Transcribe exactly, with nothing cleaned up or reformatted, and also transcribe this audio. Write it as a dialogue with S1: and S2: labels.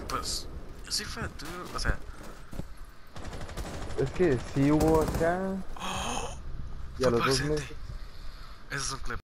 S1: pues, yo sí fue tú, o sea,
S2: Es que sí hubo acá
S1: ¡oh!
S2: y a
S1: Fue
S2: los
S1: por
S2: dos
S1: accidente.
S2: meses.
S1: Ese es un clip.